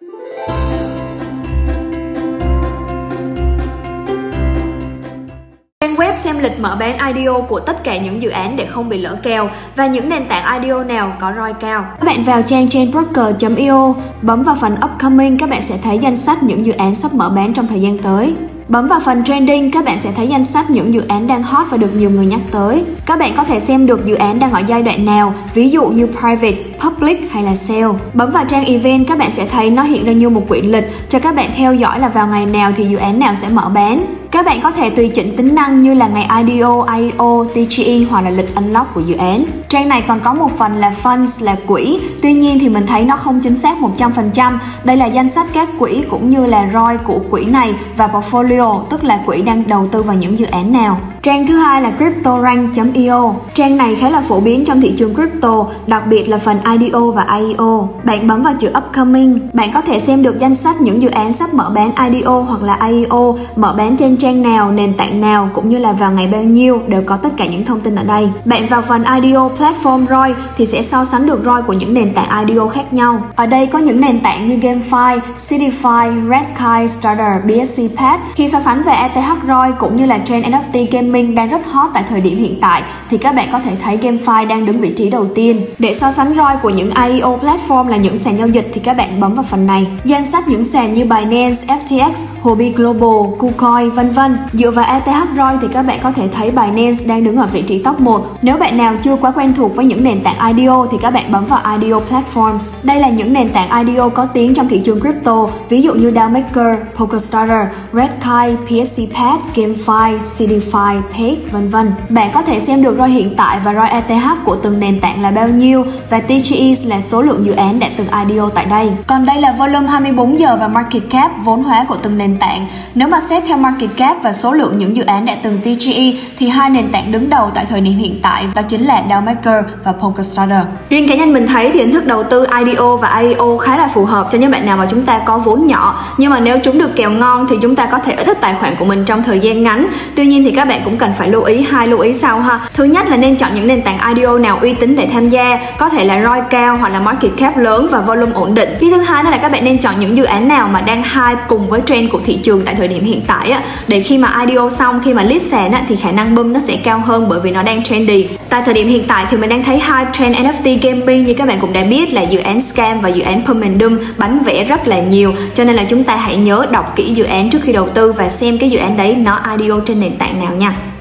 Trang web xem lịch mở bán IDO của tất cả những dự án để không bị lỡ kèo và những nền tảng IDO nào có ROI cao. Các bạn vào trang chainbroker.io, bấm vào phần Upcoming, các bạn sẽ thấy danh sách những dự án sắp mở bán trong thời gian tới. Bấm vào phần Trending, các bạn sẽ thấy danh sách những dự án đang hot và được nhiều người nhắc tới. Các bạn có thể xem được dự án đang ở giai đoạn nào, ví dụ như Private, Public hay là Sale. Bấm vào trang Event, các bạn sẽ thấy nó hiện ra như một quyển lịch cho các bạn theo dõi là vào ngày nào thì dự án nào sẽ mở bán. Các bạn có thể tùy chỉnh tính năng như là ngày IDO, IEO, TGE hoặc là lịch unlock của dự án. Trang này còn có một phần là Funds là quỹ, tuy nhiên thì mình thấy nó không chính xác 100%. Đây là danh sách các quỹ cũng như là ROI của quỹ này và portfolio, tức là quỹ đang đầu tư vào những dự án nào. Trang thứ hai là CryptoRank.io. Trang này khá là phổ biến trong thị trường crypto, đặc biệt là phần IDO và IEO. Bạn bấm vào chữ Upcoming, bạn có thể xem được danh sách những dự án sắp mở bán IDO hoặc là IEO, mở bán trên trang nào, nền tảng nào cũng như là vào ngày bao nhiêu, đều có tất cả những thông tin ở đây. Bạn vào phần IDO Platform ROI thì sẽ so sánh được ROI của những nền tảng IDO khác nhau. Ở đây có những nền tảng như GameFi, CityFi, Redkite, Starter, BSC Path. Khi so sánh về ETH ROI cũng như là trend NFT gaming đang rất hot tại thời điểm hiện tại thì các bạn có thể thấy GameFi đang đứng vị trí đầu tiên. Để so sánh ROI của những IEO platform là những sàn giao dịch thì các bạn bấm vào phần này. Danh sách những sàn như Binance, FTX, Huobi Global, KuCoin, vân vân. Dựa vào ETH ROI thì các bạn có thể thấy Binance đang đứng ở vị trí top 1. Nếu bạn nào chưa quá quen thuộc với những nền tảng IDO thì các bạn bấm vào IDO Platforms. Đây là những nền tảng IDO có tiếng trong thị trường crypto, ví dụ như DAOmaker, PokerStarter, Redkite, PSC Path, GameFi, CityFi, Peg, vân vân. Bạn có thể xem được ROI hiện tại và ROI ETH của từng nền tảng là bao nhiêu và TGE là số lượng dự án đã từng IDO tại đây. Còn đây là volume 24 giờ và market cap, vốn hóa của từng nền tảng. Nếu mà xét theo market cap và số lượng những dự án đã từng TGE thì hai nền tảng đứng đầu tại thời điểm hiện tại đó chính là DAOmaker và PokerStarter. Riêng cá nhân mình thấy thì hình thức đầu tư IDO và IEO khá là phù hợp cho những bạn nào mà chúng ta có vốn nhỏ, nhưng mà nếu chúng được kèo ngon thì chúng ta có thể ít tài khoản của mình trong thời gian ngắn. Tuy nhiên thì các bạn cũng cần phải lưu ý hai lưu ý sau ha. Thứ nhất là nên chọn những nền tảng IDO nào uy tín để tham gia, có thể là ROI cao hoặc là market cap lớn và volume ổn định. Thứ hai đó là các bạn nên chọn những dự án nào mà đang hype cùng với trend của thị trường tại thời điểm hiện tại á, để khi mà IDO xong, khi mà list sàn á, thì khả năng boom nó sẽ cao hơn bởi vì nó đang trendy. Tại thời điểm hiện tại thì mình đang thấy hype trend NFT gaming, như các bạn cũng đã biết là dự án scam và dự án pump and dump bánh vẽ rất là nhiều, cho nên là chúng ta hãy nhớ đọc kỹ dự án trước khi đầu tư và xem cái dự án đấy nó IDO trên nền tảng nào nha.